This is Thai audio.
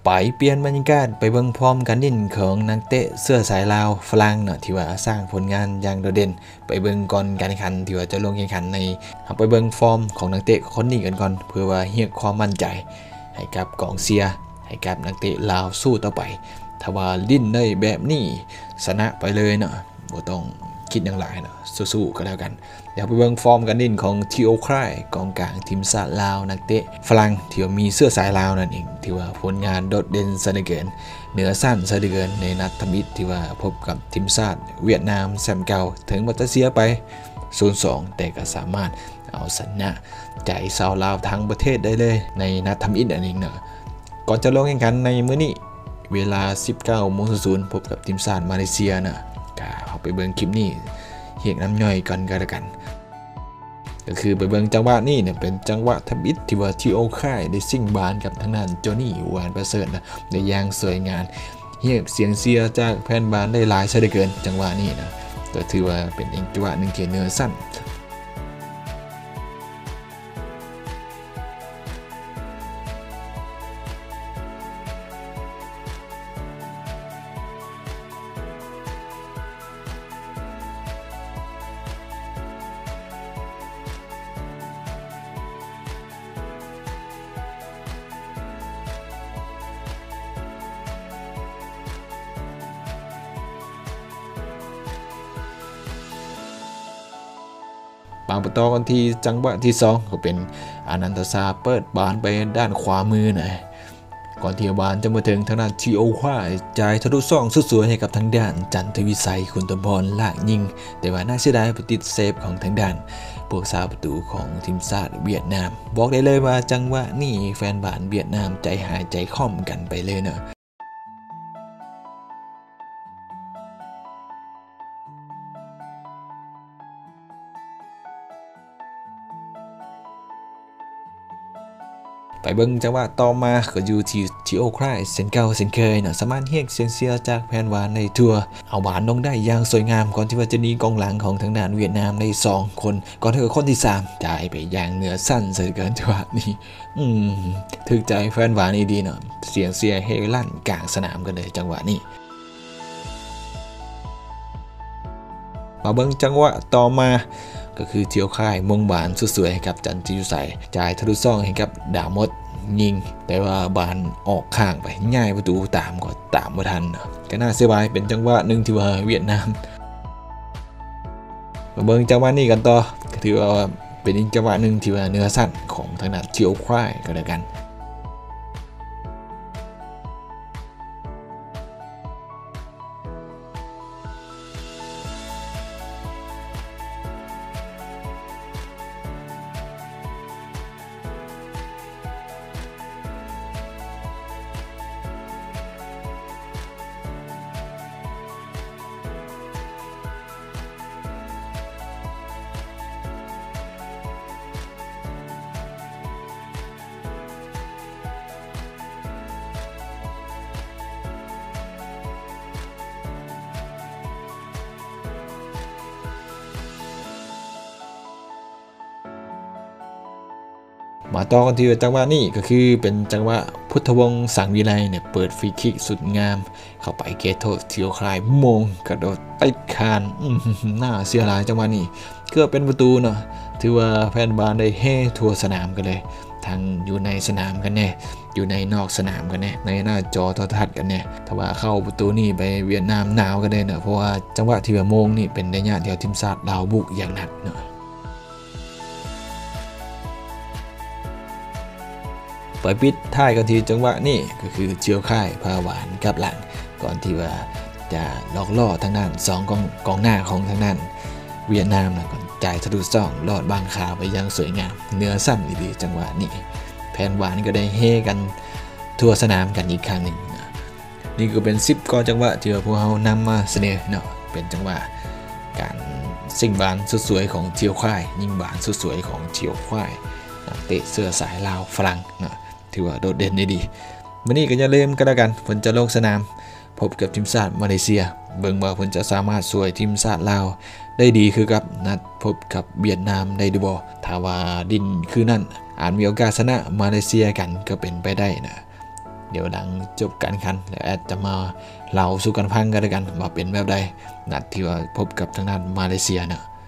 ไปเปลี่ยนบรรยากาศไปเบิ่งพร้อมกันดินของนักเตะเสื้อสายลาวฝรั่งเนาะที่ว่าสร้างผลงานอย่างโดดเด่นไปเบิ่งก่อนการแข่งขันที่ว่าจะลงแข่งขันในไปเบิ่งฟอร์มของนักเตะคนนี้กันก่อนเพื่อว่าเรียกความมั่นใจให้กับกองเชียร์ให้กับนักเตะลาวสู้ต่อไปถ้าว่าดิ้นได้แบบนี้ชนะไปเลยเนาะบ่ต้องคิดอย่างไรเนาะสู้ๆก็แล้วกันเดี๋ยวไปเบิ่งฟอร์มกันดินของทีโอครายกองกลางทีมชาติลาวนักเตะฝรั่งที่มีเสื้อสายลาวนั่นเองที่ว่าผลงานโดดเด่นซะเหลือเกินเหนือสั้นซะเหลือเกินในนัดทมิตที่ว่าพบกับทีมชาติเวียดนามแชมป์เก่าถึงมัตเสียไป 0-2 แต่ก็สามารถเอาชนะใจชาวลาวทั้งประเทศได้เลยในนัดทมิตนั่นเองเนาะก่อนจะลงแข่งขันในมื้อนี้เวลา 19:00 พบกับทีมชาติมาเลเซียนะก็เอาไปเบิ่งคลิปนี้เรียกน้ำย่อยกันก็แล้วกันก็คือไปเบิ่งจังหวะนี้เนี่ยเป็นจังหวะทำอิฐที่ว่าทีโอค่ายได้ซิ่งบานกับทางด้านโจนี่หวานประเสริฐนะได้อย่างสวยงามเรียกเสียงเชียร์จากแฟนบานได้หลายซะเหลือเกินจังหวะนี้นะก็ถือว่าเป็นอีกจังหวะหนึ่งที่เนื้อสั้นปางประตอกันที่จังหวะที่2ก็เป็นอนันตซาเปิดบานไปด้านขวามือหน่อยก่อนที่บานจะมาถึงทางด้านทีโอค่ายจ่ายทะลุซ่องสวยๆให้กับทางด้านจันทวิสัยคุณตบอลลากยิงแต่ว่าน่าเสียดายไปติดเซฟของทางด้านพวกซาประตูของทีมชาติเวียดนามบอกได้เลยว่าจังหวะนี้แฟนบ้านเวียดนามใจหายใจค่อมกันไปเลยเนาะไปเบิ่งจังหวะต่อมาก็อยู่ที่ทีโอครายเส้นเก่าเส้นเคยเนาะสามารถเรียกเสียงเชียร์จากแฟนหวานในทัวร์เอาหวานลงได้อย่างสวยงามก่อนที่ว่าจะหนีกองหลังของทางด้านเวียดนามใน2คนก่อนที่คนที่3จ่ายไปอย่างเหนือสั้นเสียเกินจังหวะนี้ถึกใจแฟนหวานนี่ดีเนาะเสียงเชียร์เฮลั่นกลางสนามกันเลยจังหวะนี้มาเบิ่งจังหวะต่อมาก็คือเที่ยวค่ายมงบานสวยๆให้กับจันทิวใสจ่ายทะลุซ่องให้กับดามดยิงแต่ว่าบานออกข้างไปง่ายประตูตามก็ตามไม่ทันก็น่าเสียดายเป็นจังหวะหนึ่งที่ว่าเวียดนามมาเบิ่งจังหวะนี้กันต่อก็ถือว่าเป็นอีกจังหวะหนึ่งที่ว่าเนื้อสั้นของทางด้านเที่ยวค่ายก็แล้วกันมาต่อกันที่จังหวะนี้ก็คือเป็นจังหวะพุทธวงศ์สังวิไลเนี่ยเปิดฟรีคิกสุดงามเข้าไปเกตโทษเที่ยวคลายมงกระโดดติดคานน่าเสียดายจังหวะนี้เกือบเป็นประตูเนาะถือว่าแฟนบอลได้เฮ่ทั่วสนามกันเลยทั้งอยู่ในสนามกันแน่อยู่ในนอกสนามกันแน่ในหน้าจอโทรทัศน์กันแน่ถ้าว่าเข้าประตูนี่ไปเวียดนามหนาวกันเลยเนาะเพราะว่าจังหวะที่มงนี่เป็นระยะเดียวทีมชาติลาวบุกอย่างหนักเนาะไปปิดท้ายกันที่จังหวะนี้ก็คือเชียวค่ายพาหวานกับหลังก่อนที่ว่าจะลอกล่อทางด้าน2กองหน้าของทางด้านเวียดนามนะก่อนจ่ายทะลุซ่องลอดบางขาไปยังสวยงามเนื้อสั้นดีจังหวะนี้แฟนหวานก็ได้เฮกันทั่วสนามกันอีกครั้งหนึ่งนี่ก็เป็น10 กจังหวะที่พวกเขานำมาเสนอเนาะเป็นจังหวะการซิ่งบานสวยๆของเชียวค่ายยิงบานสวยๆของเชียวค่ายเตะเสื้อสายลาวฝรั่งเนาะถือว่าโดดเด่นได้ดีวันนี้ก็อย่าลืมกันแล้วกันฝนจะลงสนามพบกับทีมชาติมาเลเซียเบิ่งว่าฝนจะสามารถช่วยทีมชาติลาวได้ดีคือกับนัดพบกับเวียดนามได้ดูบ่ถ้าว่าดินคือนั่นอาจมีโอกาสชนะมาเลเซียกันก็เป็นไปได้นะเดี๋ยวหลังจบการแข่งขันแล้วแอดจะมาเล่าสู่กันฟังกันด้วยกันว่าเป็นแบบใดนัดที่ว่าพบกับทางด้านมาเลเซียเนาะ